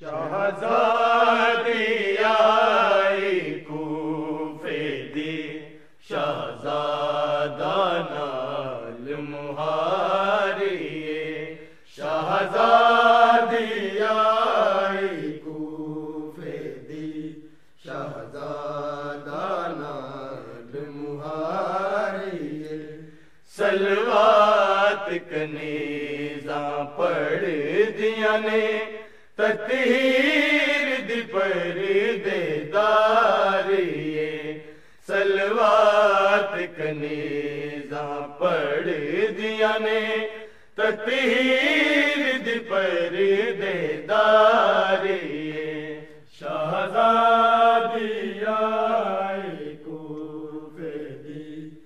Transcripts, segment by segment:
شہزادی آئی کوفے دی شہزادہ نال مہاریے شہزادی آئی کوفے دی شہزادہ نال مہاریے سلوات کنیزاں پڑھ دیاں نے تطہیر دی پردے داریے سلوات کنیزاں پڑھ دیاں نے تطہیر دی پردے داریے شہزادی آئی کوفے دی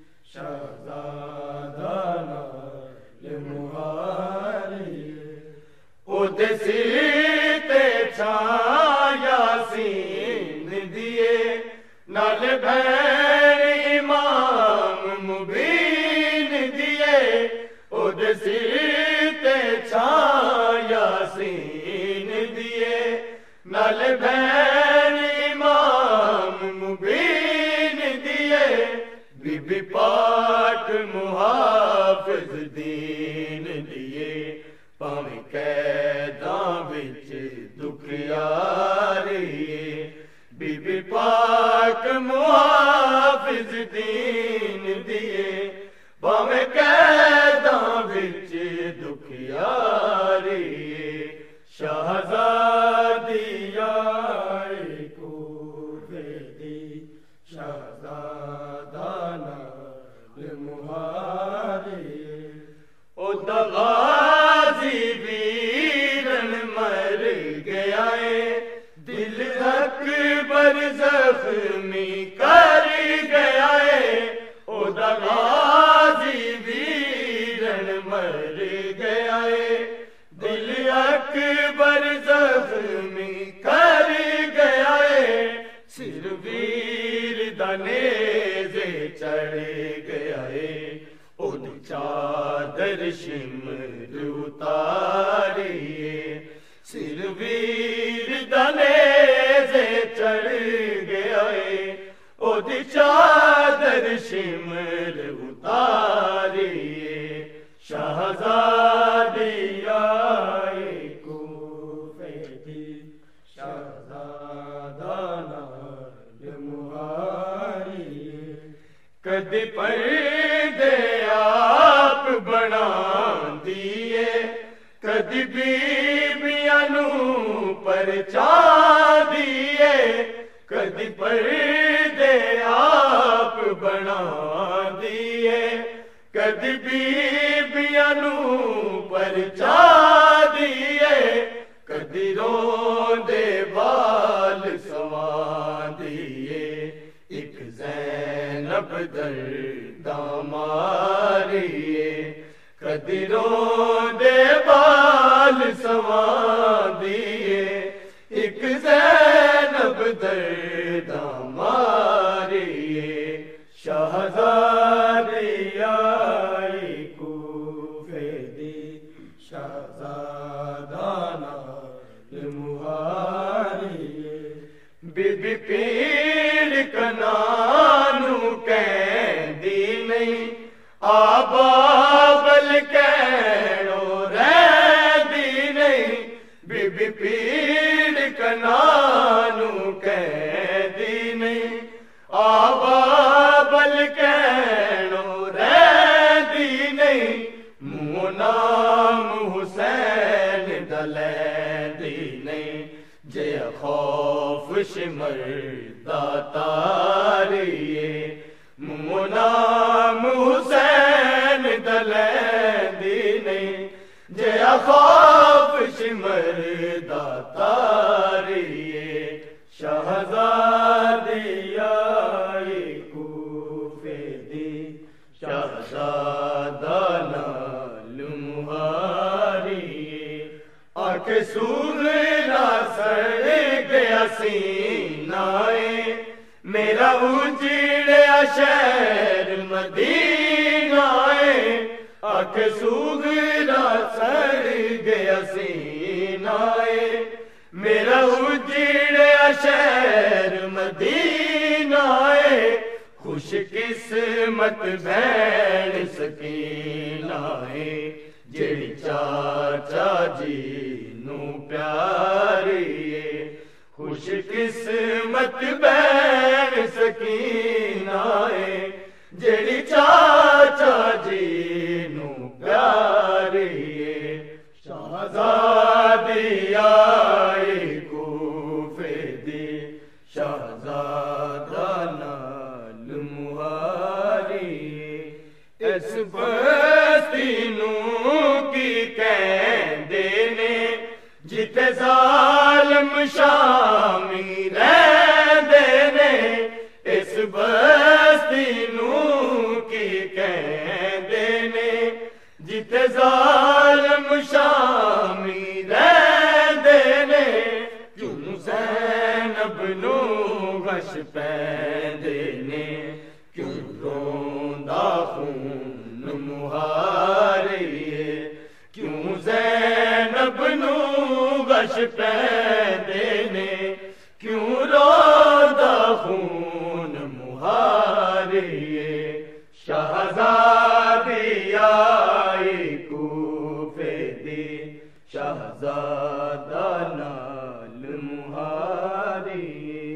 شہزادہ نال مہاریے او دے یاسین دیے نال بھین امام مبین دیے او دسی تے چھان یاسین دیے نال بھین امام مبین دیے بی بی پاک محافظ دین دیے پاویں قیداں وچ دکھیاریے بی بی پاک محافظ دین دیے پاویں قیداں وچ دکھیاریے شہزادی آئی کوفے دی شہزادہ نال مہاریے او غازی ویرن مر گیا ہے دل اکبر زخمی کر گیا ہے او غازی ویرن مر گیا ہے دل اکبر زخمی کر گیا ہے سر ویر دا نیزے چڑھ گیا ہے او چادر شمر اتاریے سر ویر دا نیزے چڑھ گیا ہے او چادر شمر اتاریے شہزادی آئی کوفے دی شہزادہ نال مہاریے کدی پردے آپ بنا دیے کدی بیبیاں نوں پرچا دیے کدی پردے آپ بنا دیے کدی بیبیاں نوں پرچا دیے کدی روندے بال سوا دیے ایک زینب درداں ماریے کدی روندے بال سوا دیے ایک زینب درداں ماریے شہزادی آئی کوفے دی شہزادہ نال مہاریے بی بی پیر کنانو کہندی نہیں آبابل کہنو رہندی نہیں بی بی پیر کنانو کہندی نہیں آبابل کہنو رہندی نہیں منہ نام حسین دا لیندی نہیں جے خوف شمر دا تاریے منہ نام حسین دا لیندی نہیں جے خوف شمر دا تاریے شہزادی آئی کوفے دی شہزادہ نال مہاریے آنکھ سوغرا سڑ گیا سینہ میرا اجڑیا شہر مدینہ آنکھ سوغرا سڑ گیا سینہ میرا اجڑیا شہر مدینہ ہے، خوش قسمت بہن سکینہ ہے، جڑی چاچا جی نو پیاری ہے، خوش قسمت بہن سکینہ ہے، جڑی چاچا جی نو پیاری ہے۔ شہزادی آئی کوفے دی، شہزادہ نال مہاری، اس بستی نو کی کہندے نے جتے ظالم شامی رہندے نے، اس بستی نو کی کہندے نے جتے ظالم شامی رہندے نے، کیوں زینب نو غش پیندے نے، کیوں روندا خون مہاری ہے، کیوں زینب نو غش پیندے نے، کیوں روندا خون مہاری ہے۔ شہزادی آئی کوفے دی، شہزادہ نال مہاری،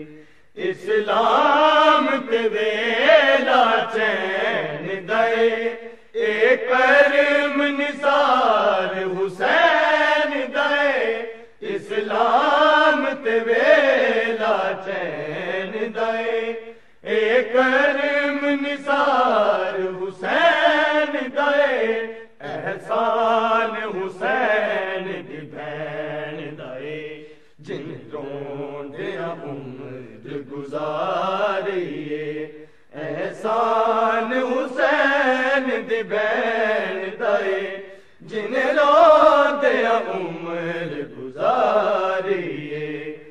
اسلام تے ویلا چین دے، اے کرم نثار حسین دے، اسلام تے ویلا چین دے، اے کرم نثار حسین دے، احسان حسین دی بہن دے، جن روندیاں عمر گزاریے، احسان حسین دی بہن دے، جن روندیاں عمر گزاریے۔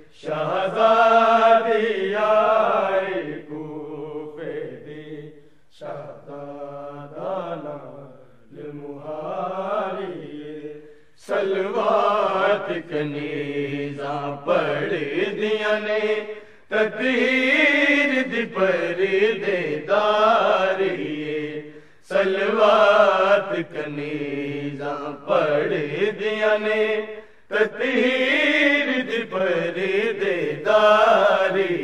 شہزادی آئی کوفے دی، شہزادہ نال مہاری، سلوات کنیزاں پڑھ دیاں نے، تطہیر دی پردے داری، سلوات کنیزاں پڑھ دیاں نے، تطہیر دی پردے داری،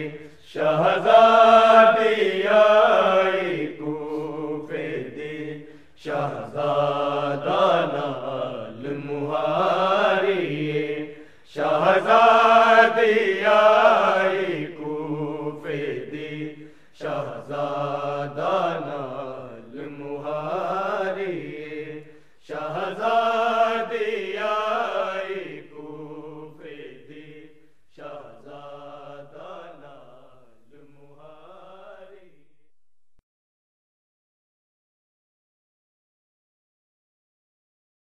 شہزادی آئی کوفے دی، شہزادہ نال مہاری، شہزادی